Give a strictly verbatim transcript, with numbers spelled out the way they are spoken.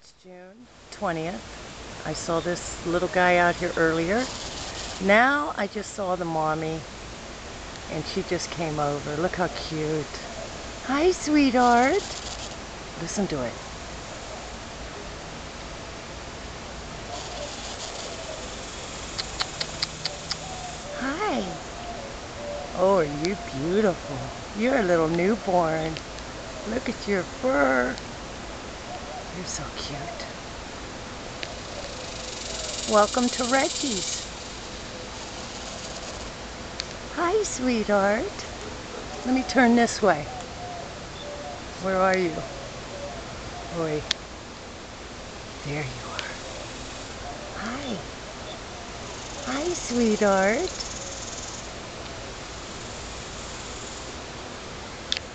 It's June twentieth. I saw this little guy out here earlier. Now I just saw the mommy and she just came over. Look how cute. Hi, sweetheart. Listen to it. Hi. Oh, are you beautiful? You're a little newborn. Look at your fur. You're so cute. Welcome to Reggie's. Hi, sweetheart. Let me turn this way. Where are you? Oi. There you are. Hi. Hi, sweetheart.